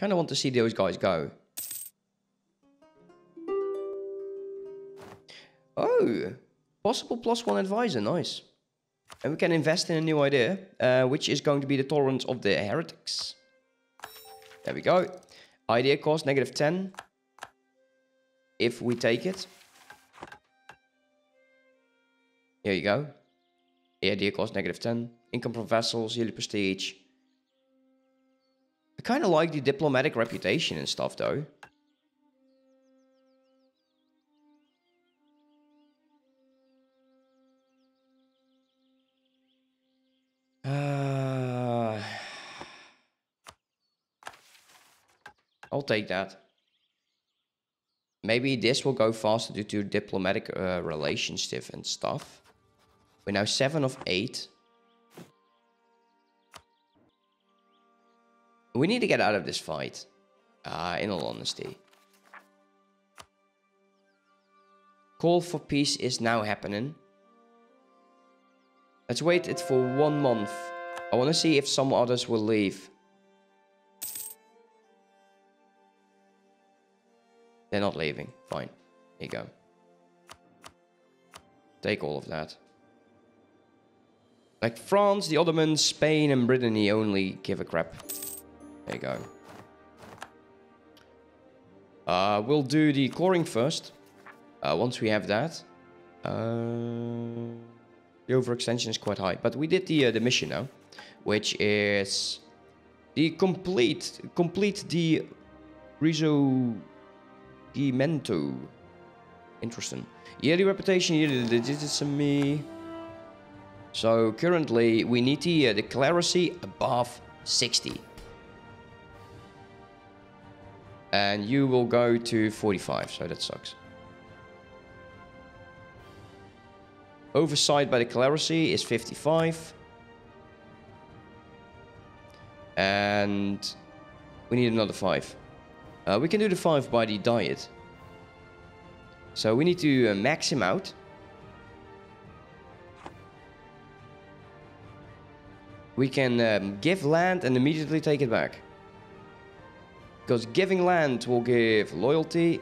Kind of want to see those guys go. Oh, possible +1 advisor, nice. And we can invest in a new idea, which is going to be the tolerance of the heretics. There we go. Idea cost -10. If we take it. Here you go. Idea cost -10. Income from vessels, yearly prestige. I kind of like the diplomatic reputation and stuff, though. I'll take that. Maybe this will go faster due to diplomatic relationship and stuff. We're now 7 of 8. We need to get out of this fight. In all honesty. Call for peace is now happening. Let's wait it for 1 month. I want to see if some others will leave. They're not leaving. Fine. Here you go. Take all of that. Like France, the Ottomans, Spain, and Brittany only give a crap. There you go. We'll do the coring first. Once we have that. The overextension is quite high. But we did the mission now. Which is the complete the Risorgimento. Interesting. Yearly reputation, yearly legitimacy. So currently we need the clerisy above 60. And you will go to 45, so that sucks. Oversight by the clerisy is 55. And we need another 5. We can do the 5 by the diet. So we need to max him out. We can give land and immediately take it back. Because giving land will give loyalty.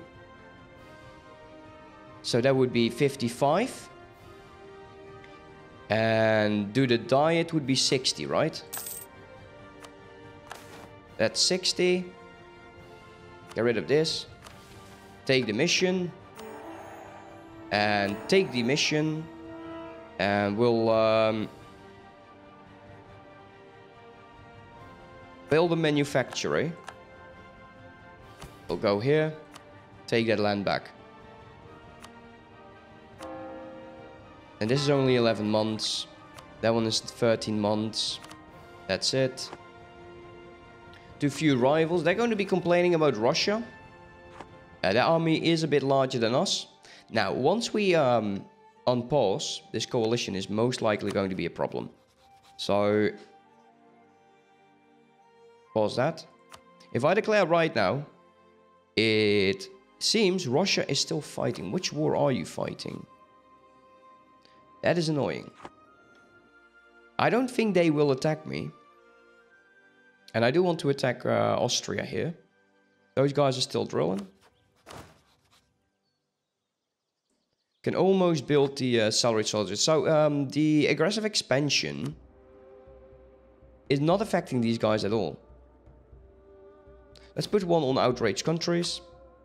So that would be 55. And do the diet would be 60, right? That's 60. Get rid of this. Take the mission. And take the mission. And we'll build a manufactory. We'll go here. Take that land back. And this is only 11 months. That one is 13 months. That's it. Too few rivals. They're going to be complaining about Russia. Their army is a bit larger than us. Now, once we unpause, this coalition is most likely going to be a problem. So, pause that. If I declare right now, it seems Russia is still fighting. Which war are you fighting? That is annoying. I don't think they will attack me. And I do want to attack Austria here. Those guys are still drilling. Can almost build the salaried soldiers. So the aggressive expansion is not affecting these guys at all. Let's put one on outraged countries.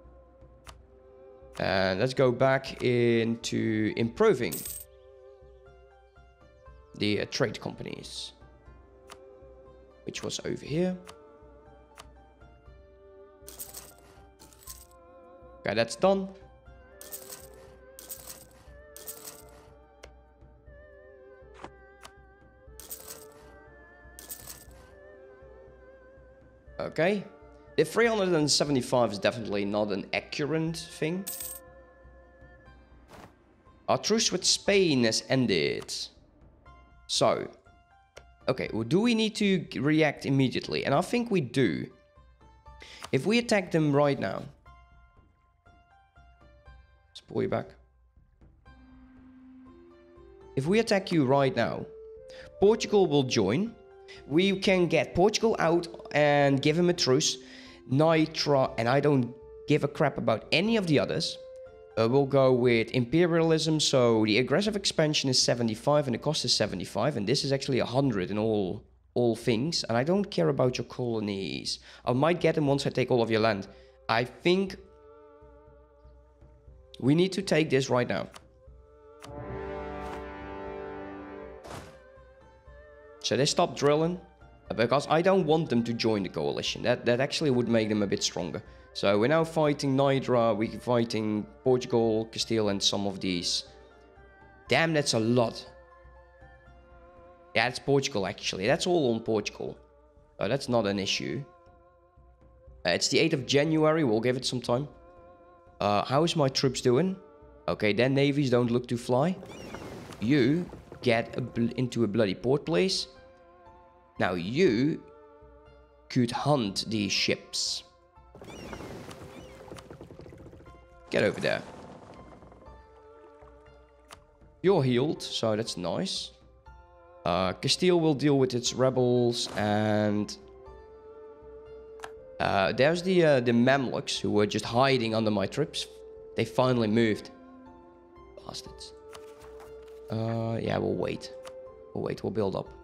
And let's go back into improving the trade companies. Which was over here. Okay, that's done. Okay. The 375 is definitely not an accurate thing. Our truce with Spain has ended. So, okay, well, do we need to react immediately? And I think we do. If we attack them right now. Let's pull you back. If we attack you right now, Portugal will join. We can get Portugal out and give him a truce. Nitra, and I don't give a crap about any of the others. We'll go with imperialism. So the aggressive expansion is 75 and the cost is 75. And this is actually 100 in all things. And I don't care about your colonies. I might get them once I take all of your land. I think we need to take this right now. So they stop drilling. Because I don't want them to join the coalition. That actually would make them a bit stronger. So we're now fighting Nidra, we're fighting Portugal, Castile, and some of these. Damn, that's a lot. Yeah, it's Portugal, actually. That's all on Portugal. So that's not an issue. It's the 8th of January. We'll give it some time. How is my troops doing? Okay, their navies don't look to fly. You get into a bloody port place. Now you could hunt these ships. Get over there. You're healed, so that's nice. Castile will deal with its rebels, and there's the Mamluks who were just hiding under my troops. They finally moved. Bastards. Yeah, we'll wait. We'll build up.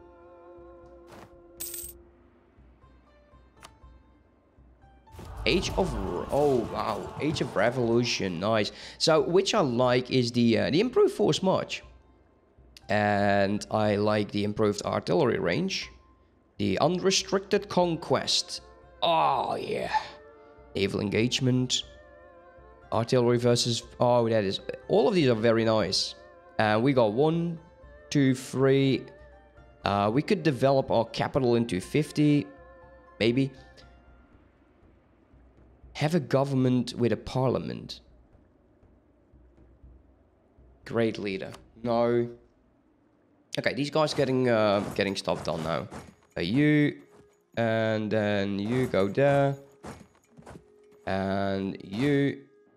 Oh wow, Age of Revolution, nice. So which I like is the improved force march, and I like the improved artillery range, the unrestricted conquest. Oh yeah, naval engagement, artillery versus. Oh, that is all of these are very nice. And we got 1, 2, 3. We could develop our capital into 50, maybe. Have a government with a parliament. Great leader. No. Okay, these guys getting stuff done now. You, and then you go there, and you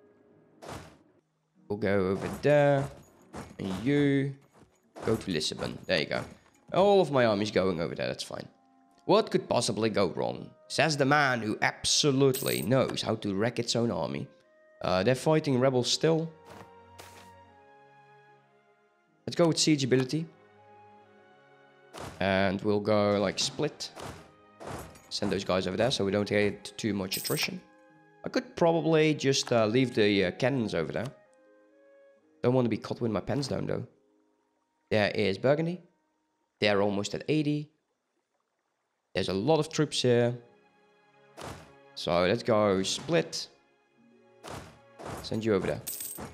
will go over there, and you go to Lisbon. There you go. All of my army's going over there. That's fine. What could possibly go wrong? Says the man who absolutely knows how to wreck its own army. They're fighting rebels still. Let's go with siege ability. And we'll go like split. Send those guys over there so we don't get too much attrition. I could probably just leave the cannons over there. Don't want to be caught with my pens down though. There is Burgundy. They're almost at 80. There's a lot of troops here. So let's go split. Send you over there.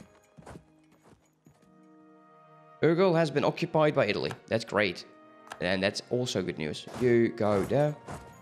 Urgel has been occupied by Italy. That's great. And that's also good news. You go there.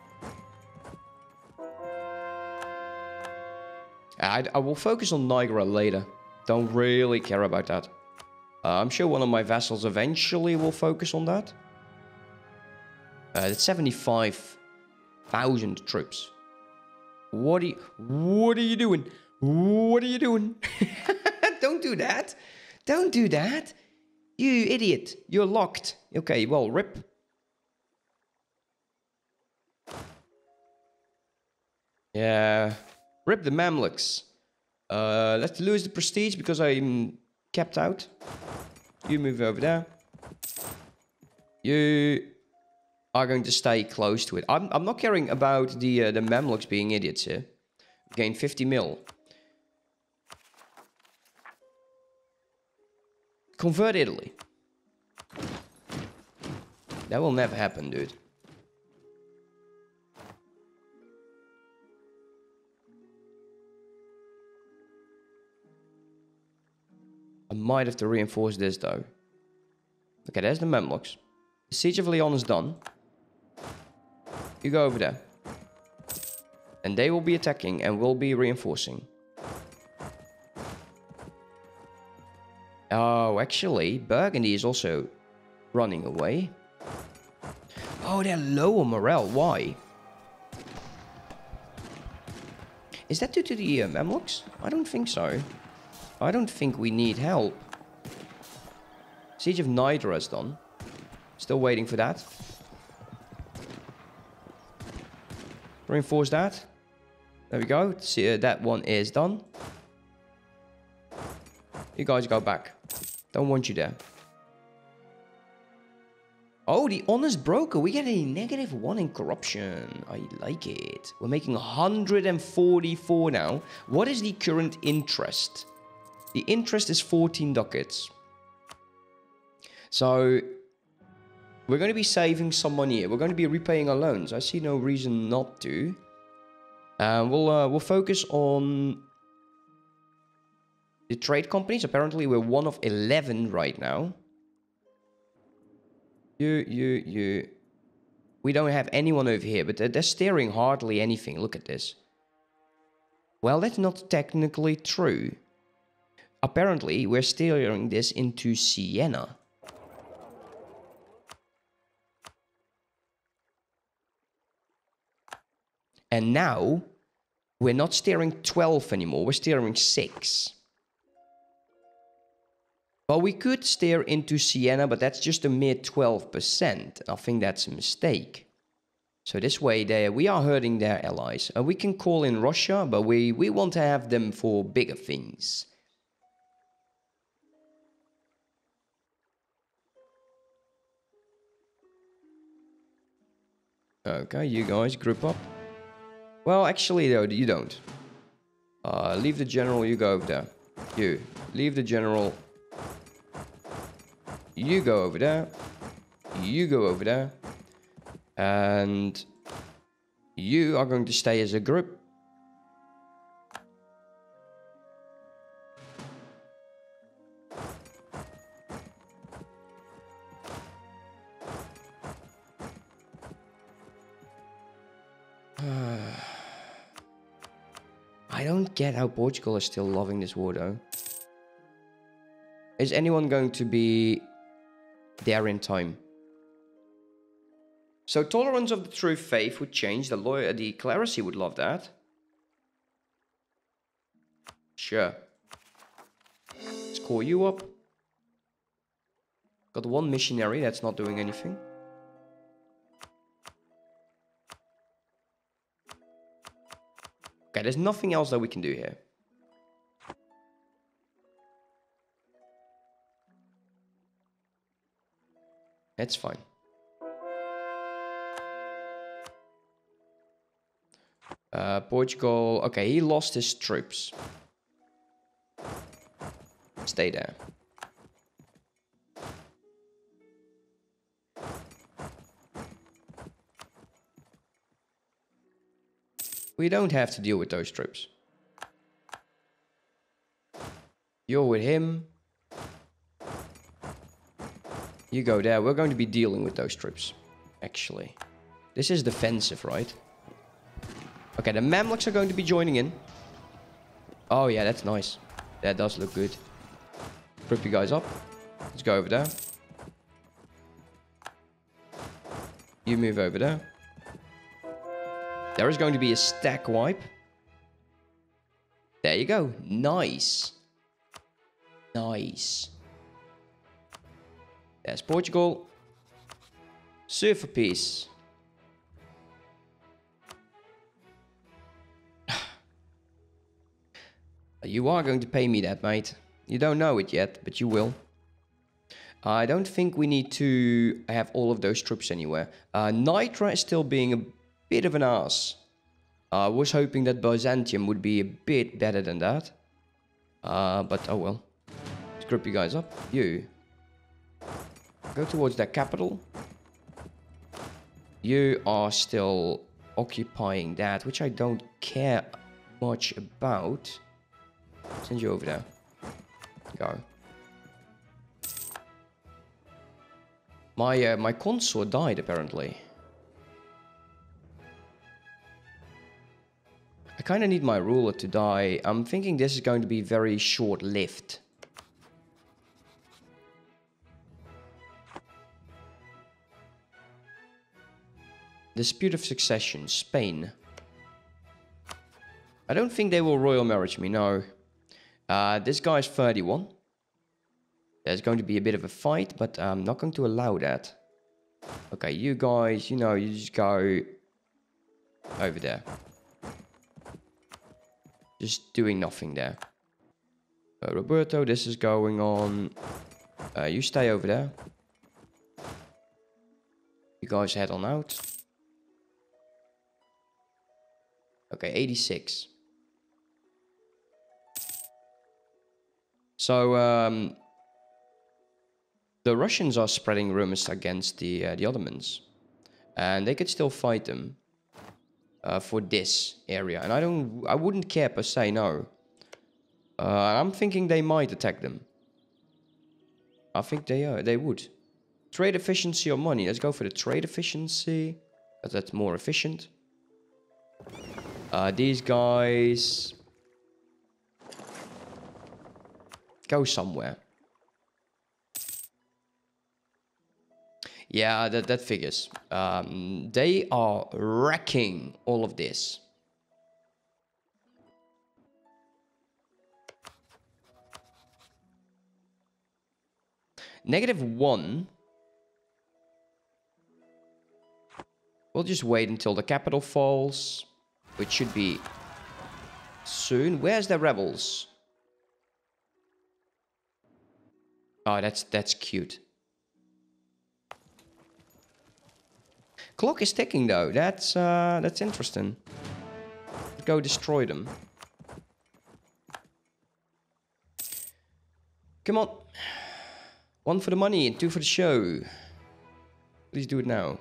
I will focus on Niagara later. Don't really care about that. I'm sure one of my vassals eventually will focus on that. That's 75,000 troops. What are you doing? What are you doing? Don't do that. Don't do that. You idiot. You're locked. Okay, well, rip. Yeah. Rip the Mamluks. Let's lose the prestige because I'm kept out. You move over there. You are going to stay close to it. I'm not caring about the Mamluks being idiots here. Gain 50 mil. Convert Italy. That will never happen, dude. I might have to reinforce this, though. Okay, there's the Mamluks. The Siege of Lyon is done. You go over there. And they will be attacking and will be reinforcing. Oh, actually, Burgundy is also running away. Oh, they're low on morale. Why? Is that due to the Mamluks? I don't think so. I don't think we need help. Siege of Nidra is done. Still waiting for that. Reinforce that. There we go. See, that one is done. You guys go back. Don't want you there. Oh, the honest broker. We get a -1 in corruption. I like it. We're making 144 now. What is the current interest? The interest is 14 ducats. So we're going to be saving some money here. We're going to be repaying our loans. I see no reason not to. We'll focus on the trade companies. Apparently, we're one of 11 right now. You. We don't have anyone over here, but they're steering hardly anything. Look at this. Well, that's not technically true. Apparently, we're steering this into Siena. And now, we're not steering 12 anymore. We're steering 6. Well, we could steer into Siena, but that's just a mere 12%. I think that's a mistake. So this way, we are hurting their allies. We can call in Russia, but we want to have them for bigger things. Okay, you guys group up. Well, actually, though, you don't. Leave the general, you go over there. You. Leave the general. You go over there. You go over there. And you are going to stay as a group. I don't get how Portugal is still loving this war, though. Is anyone going to be there in time? So tolerance of the true faith would change. The clerisy would love that. Sure. Let's call you up. Got one missionary that's not doing anything. Okay, there's nothing else that we can do here. That's fine. Portugal. Okay, he lost his troops. Stay there. We don't have to deal with those troops. You're with him. You go there. We're going to be dealing with those troops, actually. This is defensive, right? Okay, the Mamluks are going to be joining in. Oh, yeah, that's nice. That does look good. Group you guys up. Let's go over there. You move over there. There is going to be a stack wipe. There you go. Nice. Nice. There's Portugal. Sue for peace. You are going to pay me that, mate. You don't know it yet, but you will. I don't think we need to have all of those troops anywhere. Nitra is still being a bit of an ass. I was hoping that Byzantium would be a bit better than that. But oh well. Let's group you guys up. You. Go towards their capital. You are still occupying that, which I don't care much about. Send you over there. Go. My consort died, apparently. I kind of need my ruler to die. I'm thinking this is going to be very short-lived. Dispute of succession, Spain. I don't think they will royal marriage me, no. This guy's 31. There's going to be a bit of a fight, but I'm not going to allow that. Okay, you guys, you know, you just go over there. Just doing nothing there. Roberto, this is going on. You stay over there. You guys head on out. Okay, 86. So, the Russians are spreading rumors against the Ottomans. And they could still fight them for this area. And I wouldn't care per se, no. I'm thinking they might attack them. I think they would. Trade efficiency or money? Let's go for the trade efficiency. That's more efficient. These guys... go somewhere. Yeah, that figures. They are wrecking all of this. -1. We'll just wait until the capital falls, which should be soon. Where's the rebels? Oh, that's cute. Clock is ticking though. That's interesting. Go destroy them. Come on. 1 for the money and 2 for the show. Please do it now.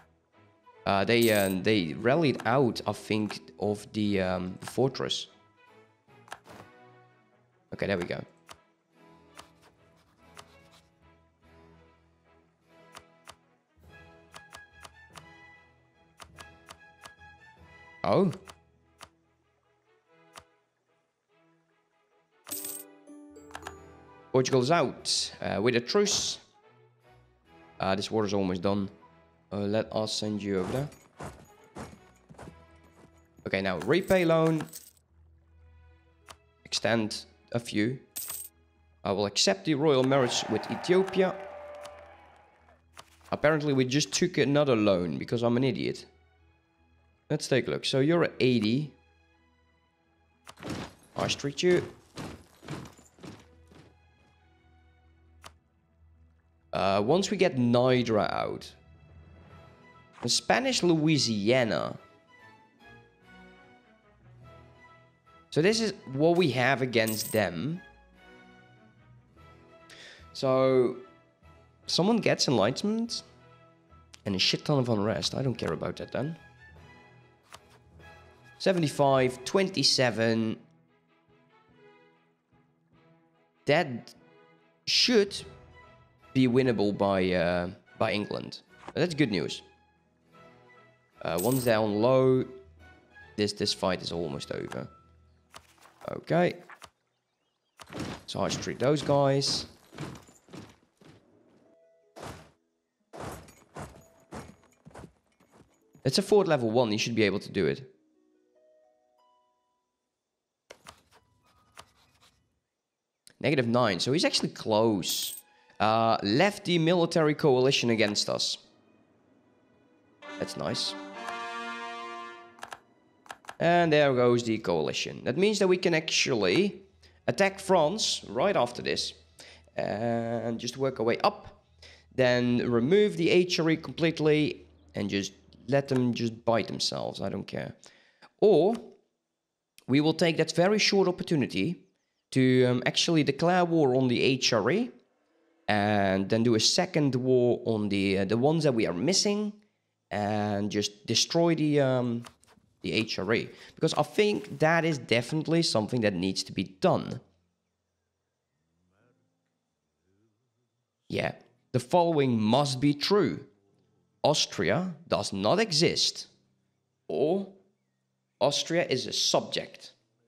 They rallied out, I think, of the fortress. Okay, there we go. Oh. Portugal's out with a truce. This war is almost done. Let us send you over there. Okay, now repay loan. Extend a few. I will accept the royal marriage with Ethiopia. Apparently we just took another loan because I'm an idiot. Let's take a look. So you're at 80. I treat you. Once we get Nidra out. The Spanish Louisiana. So this is what we have against them. So someone gets enlightenment and a shit ton of unrest. I don't care about that then. 75, 27. That should be winnable by England. That's good news. One's down low. This fight is almost over. Okay. So I treat those guys. It's a fort level 1. You should be able to do it. -9. So he's actually close. Left the military coalition against us. That's nice. And there goes the coalition. That means that we can actually attack France right after this. And just work our way up. Then remove the HRE completely. And just let them just bite themselves. I don't care. Or we will take that very short opportunity to actually declare war on the HRE. And then do a second war on the ones that we are missing. And just destroy the HRE. Because I think that is definitely something that needs to be done. Yeah. The following must be true. Austria does not exist. Or Austria is a subject.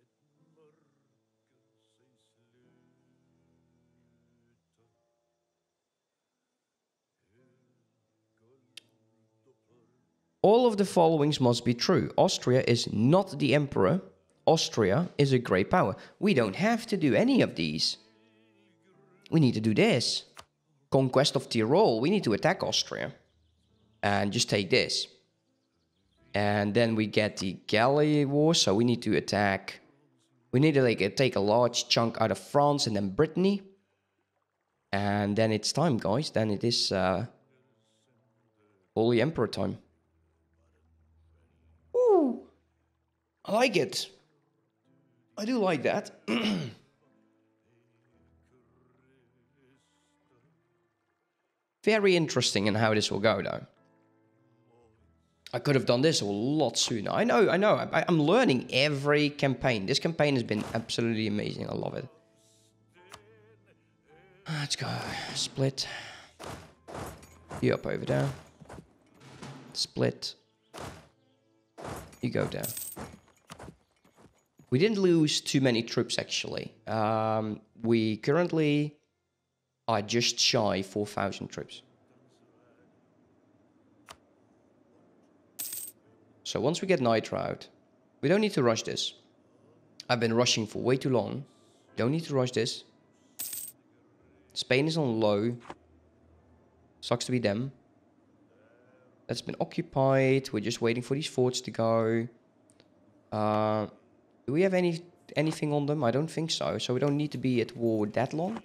All of the followings must be true. Austria is not the emperor. Austria is a great power. We don't have to do any of these. We need to do this. Conquest of Tyrol. We need to attack Austria. And just take this. And then we get the Galley War. So we need to attack We need to like take a large chunk out of France and then Brittany. And then it's time, guys. Then it is Holy Emperor time. Ooh, I like it. I do like that. Very interesting in how this will go, though. I could have done this a lot sooner. I know. I'm learning every campaign. This campaign has been absolutely amazing. I love it. Let's go. Split. You up over there. Split. You go there. We didn't lose too many troops, actually. We currently are just shy 4,000 troops. So once we get Nitro out, we don't need to rush this. I've been rushing for way too long. Don't need to rush this. Spain is on low. Sucks to be them. That's been occupied. We're just waiting for these forts to go. Do we have anything on them? I don't think so. So we don't need to be at war that long.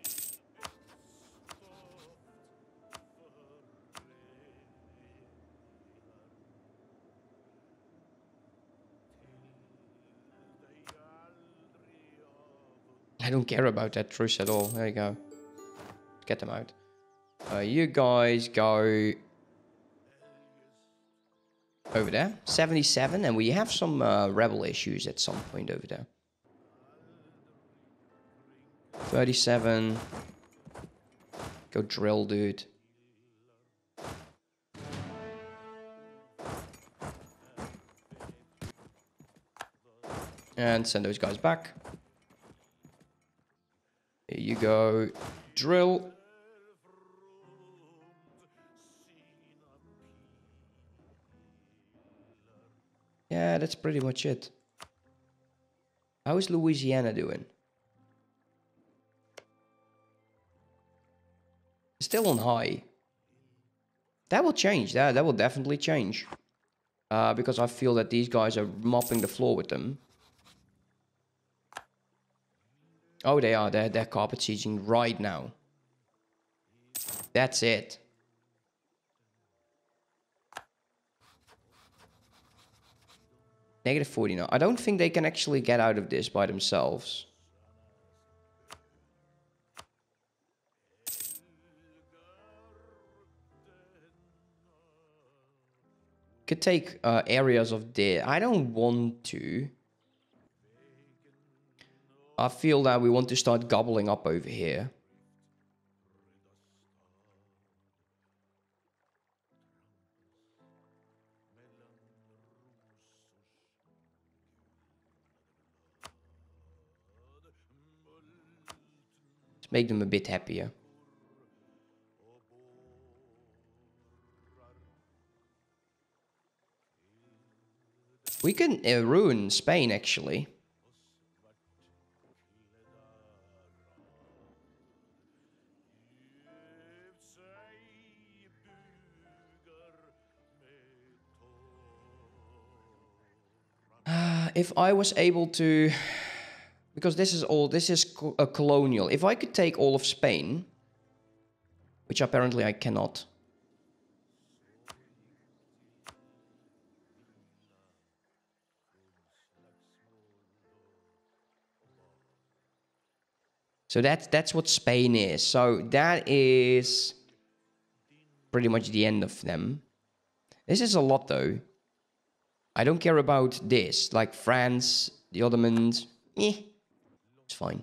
I don't care about that truce at all. There you go. Get them out. You guys go over there. 77, and we have some rebel issues at some point over there. 37. Go drill, dude. And send those guys back. Here you go. Drill. Yeah, that's pretty much it. How is Louisiana doing? Still on high. That will change. That will definitely change. Because I feel that these guys are mopping the floor with them. Oh, they are. They're carpet sieging right now. That's it. Negative 49. I don't think they can actually get out of this by themselves. Could take areas of there. I don't want to. I feel that we want to start gobbling up over here. Let's make them a bit happier. We can ruin Spain, actually. If I was able to, because this is a colonial. If I could take all of Spain, which apparently I cannot. So that's what Spain is. So that is pretty much the end of them. This is a lot, though. I don't care about this. Like France, the Ottomans. It's fine.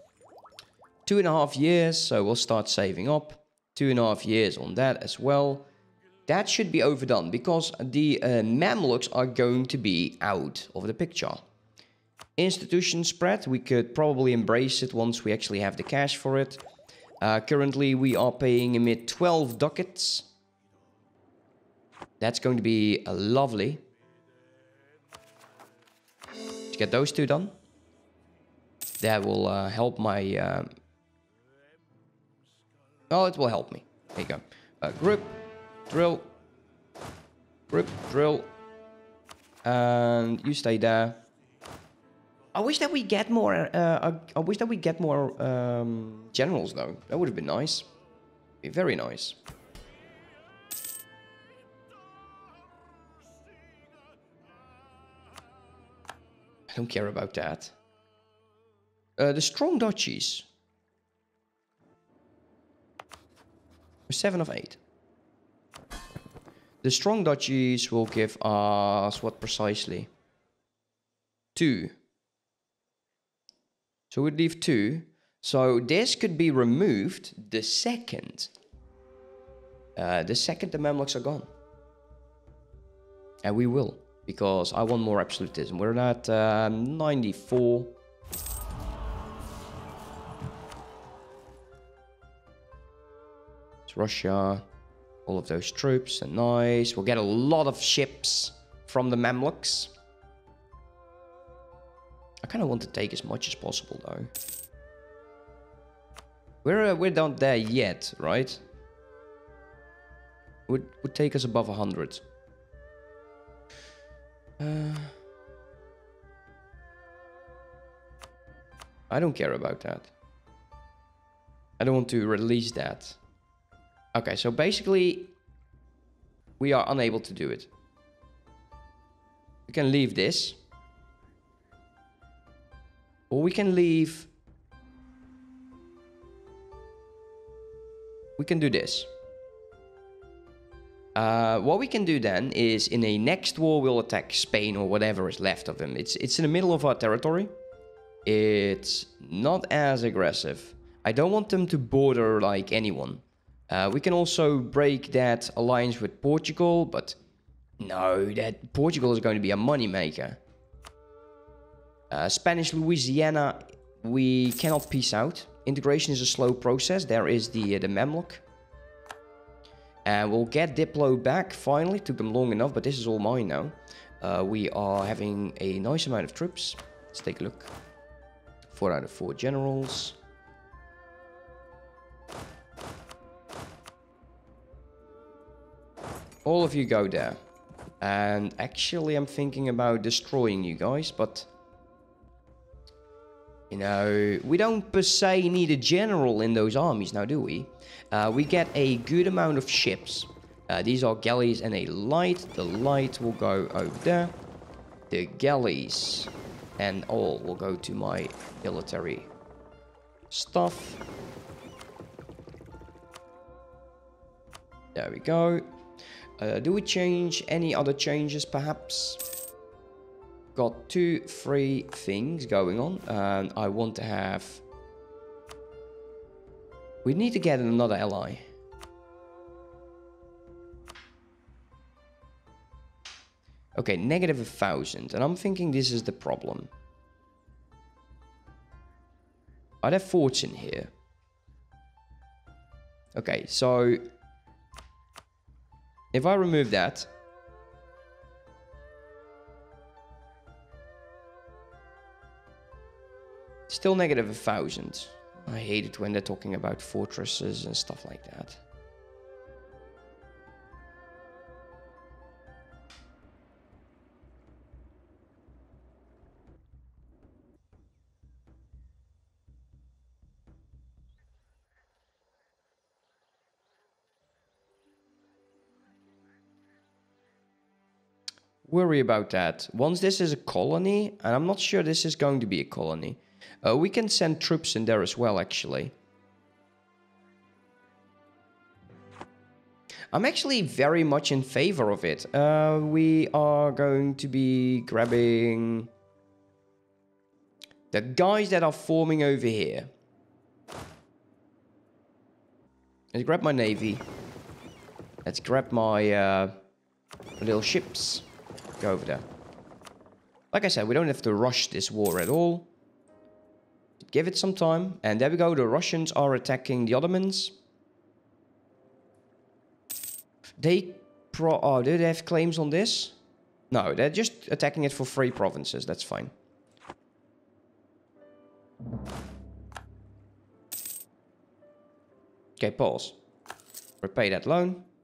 2.5 years, so we'll start saving up. 2.5 years on that as well. That should be overdone, because the Mamluks are going to be out of the picture. Institution spread, we could probably embrace it once we actually have the cash for it. Currently, we are paying emit 12 ducats. That's going to be lovely. To get those two done. That will help my... Oh, it will help me. There you go. Group, drill. Group, drill. And you stay there. I wish that we get more. I wish that we get more generals, though. That would have been nice. Be very nice. I don't care about that. The strong duchies. 7 of 8. The strong duchies will give us what precisely? 2. So we'd leave 2. So this could be removed the second. The Mamluks are gone. And we will. Because I want more absolutism. We're at 94. It's Russia. All of those troops are nice. We'll get a lot of ships from the Mamluks. I kind of want to take as much as possible, though. We're not there yet, right? Would take us above 100. I don't care about that. I don't want to release that. Okay, so basically, we are unable to do it. We can leave this. Or we can leave... We can do this. What we can do then is in a next war we'll attack Spain or whatever is left of him. It's in the middle of our territory. It's not as aggressive. I don't want them to border like anyone. We can also break that alliance with Portugal, but no, that Portugal is going to be a money maker. Spanish Louisiana, we cannot peace out. Integration is a slow process. There is the Mamluk. And we'll get Diplo back finally. Took them long enough, but this is all mine now. We are having a nice amount of troops. Let's take a look. 4 out of 4 generals. All of you go there. And actually I'm thinking about destroying you guys, but... You know, we don't per se need a general in those armies now, do we? We get a good amount of ships. These are galleys and a light. The light will go over there. The galleys and all will go to my military stuff. There we go. Do we change any other changes, perhaps? Got 2, 3 things going on, and I want to have... We need to get another ally. Okay, negative 1,000, and I'm thinking this is the problem. Are there forts in here? Okay, so... If I remove that... Still negative 1,000. I hate it when they're talking about fortresses and stuff like that. Worry about that. Once this is a colony, and I'm not sure this is going to be a colony, we can send troops in there as well, actually. I'm actually very much in favor of it. We are going to be grabbing the guys that are forming over here. Let's grab my navy. Let's grab my little ships. Go over there. Like I said, we don't have to rush this war at all. Give it some time. And there we go. The Russians are attacking the Ottomans. Do they have claims on this? No, they're just attacking it for 3 provinces. That's fine. Okay, pause. Repay that loan.